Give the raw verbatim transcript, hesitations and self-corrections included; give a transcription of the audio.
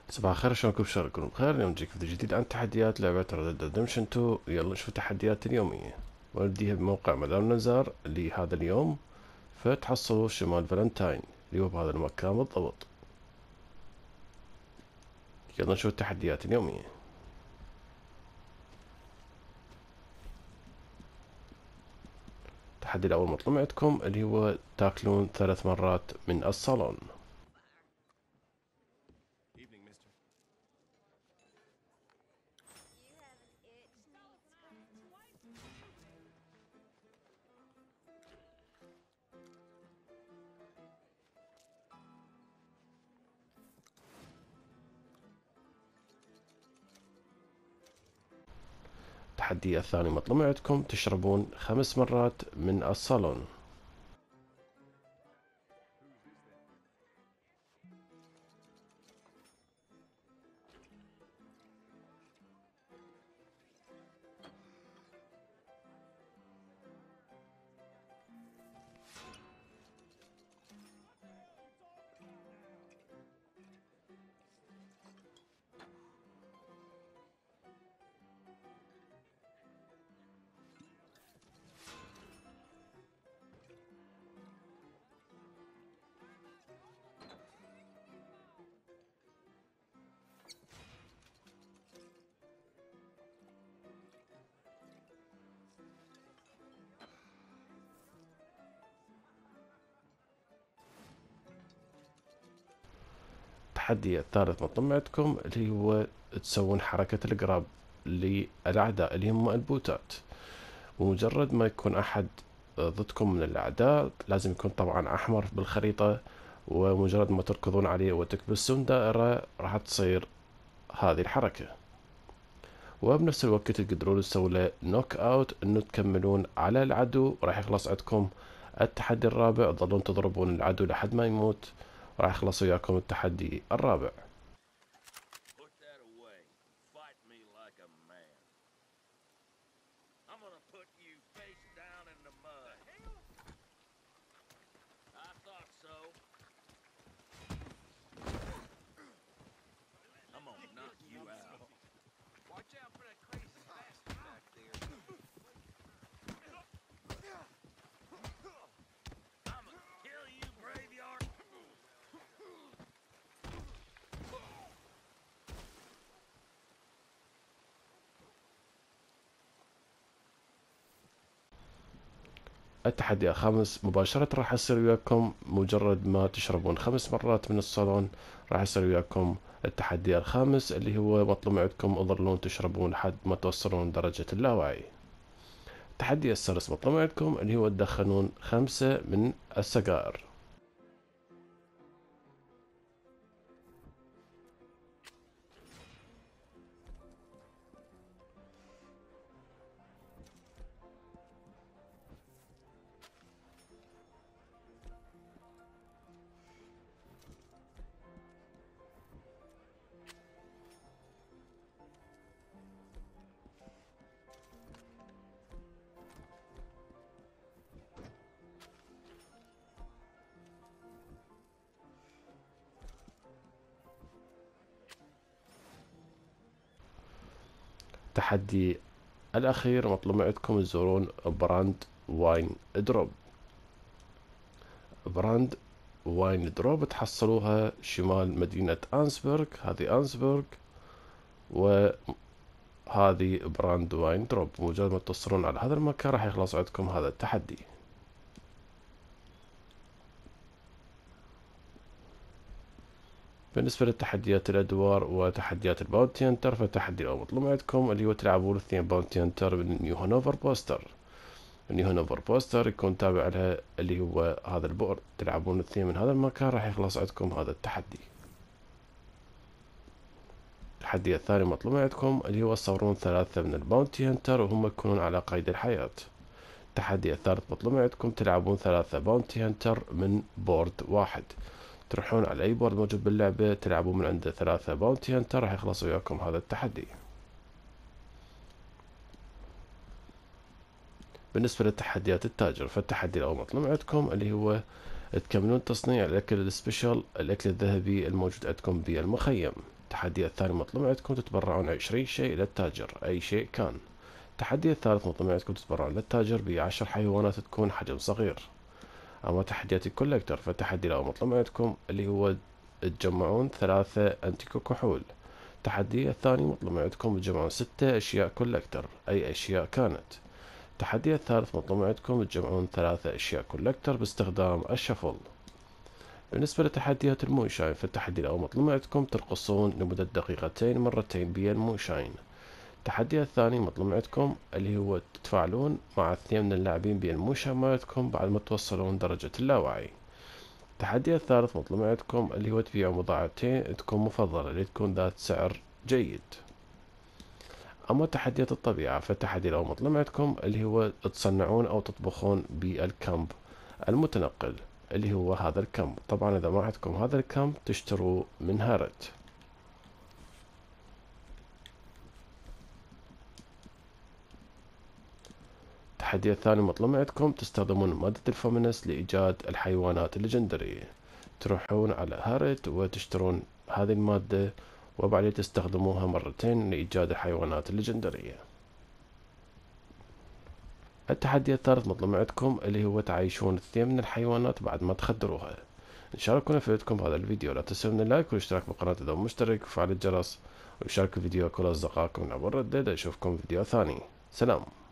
صباح الخير، شلونكم؟ شلونكم بخير؟ اليوم نجيك فيديو جديد عن تحديات لعبة ريد ديد ريدمشن اثنين. يلا نشوف التحديات اليومية ونبديها بموقع مدام نزار لهذا اليوم، فتحصلوا شمال فالنتاين اللي هو بهذا المكان بالضبط. يلا نشوف التحديات اليومية. التحدي الأول مطلوب عندكم اللي هو تاكلون ثلاث مرات من الصالون. التحدي الثاني مطلوب عندكم تشربون خمس مرات من الصالون. التحدي الثالث مطلوب عندكم اللي هو تسوون حركة القراب للأعداء اللي هم البوتات، ومجرد ما يكون أحد ضدكم من الأعداء لازم يكون طبعا أحمر بالخريطة، ومجرد ما تركضون عليه وتكبسون دائرة راح تصير هذه الحركة، وبنفس الوقت تقدرون تسوون له نوك اوت انه تكملون على العدو، وراح يخلص عندكم التحدي الرابع. تظلون تضربون العدو لحد ما يموت، وراح يخلص وياكم التحدي الرابع. التحدي الخامس مباشرة راح يصير وياكم مجرد ما تشربون خمس مرات من الصالون، راح يصير وياكم التحدي الخامس اللي هو مطلوب عندكم تظلون تشربون لحد ما توصلون درجة اللاوعي. التحدي السادس مطلوب عندكم اللي هو تدخنون خمسة من السجائر. التحدي الأخير مطلوب عندكم تزورون براند واين دروب. براند واين دروب تحصلوها شمال مدينة أنسبرغ، هذه أنسبرغ، وهذه براند واين دروب. مجرد ما توصلون على هذا المكان راح يخلص عندكم هذا التحدي. بالنسبة لتحديات الأدوار وتحديات الباونتي هانتر، فالتحدي الأول مطلوب عندكم اللي هو تلعبون اثنين باونتي هانتر من نيو هانوفر بوستر. نيو هانوفر بوستر يكون تابع لها اللي هو هذا البؤر، تلعبون اثنين من هذا المكان راح يخلص عندكم هذا التحدي. التحدي الثاني مطلوب عندكم اللي هو تصورون ثلاثة من الباونتي هانتر وهم يكونون على قيد الحياة. التحدي الثالث مطلوب عندكم تلعبون ثلاثة باونتي هانتر من بورد واحد، تروحون على أي بورد موجود باللعبة تلعبون من عنده ثلاثة باونتي هانتر راح يخلص وياكم هذا التحدي. بالنسبة لتحديات التاجر، فالتحدي الأول مطلوب عندكم اللي هو تكملون تصنيع الأكل السبيشال، الأكل الذهبي الموجود عندكم بالمخيم. التحدي الثاني مطلوب عندكم تتبرعون عشرين شيء للتاجر، أي شيء كان. التحدي الثالث مطلوب عندكم تتبرعون للتاجر بعشر حيوانات تكون حجم صغير. أما تحديات الكوليكتر فالتحدي الأول مطلوب عندكم اللي هو تجمعون ثلاثة أنتيكو كحول. التحدي الثاني مطلوب عندكم تجمعون ستة أشياء كوليكتر، أي أشياء كانت. التحدي الثالث مطلوب عندكم تجمعون ثلاثة أشياء كوليكتر باستخدام الشفل. بالنسبة لتحديات الموشاين فالتحدي الأول مطلوب عندكم ترقصون لمدة دقيقتين مرتين بالموشاين. التحدي الثاني مطلوب عندكم اللي هو تتفاعلون مع اثنين من اللاعبين بالموشاين مالتكم بعد ما توصلون درجة اللاوعي. التحدي الثالث مطلوب عندكم اللي هو تبيعوا بضاعتين تكون مفضلة اللي تكون ذات سعر جيد. أما تحديات الطبيعة فالتحدي الأول مطلوب عندكم اللي هو تصنعون أو تطبخون بالكامب المتنقل اللي هو هذا الكامب. طبعا إذا ما عندكم هذا الكامب تشتروا من هارت. التحدي الثاني مطلوب عندكم تستخدمون مادة الفومينس لإيجاد الحيوانات الليجندرية. تروحون على هارت وتشترون هذه المادة وبعدين تستخدموها مرتين لإيجاد الحيوانات الليجندرية. التحدي الثالث مطلوب عندكم اللي هو تعيشون اثنين من الحيوانات بعد ما تخدروها. إن شاء الله يكون فيدكم بهذا الفيديو، لا تنسوا من اللايك والاشتراك بالقناة إذا مشترك وفعل الجرس وشاركوا الفيديو كل أصدقائكم من عبر الردة. أشوفكم في فيديو ثاني. سلام.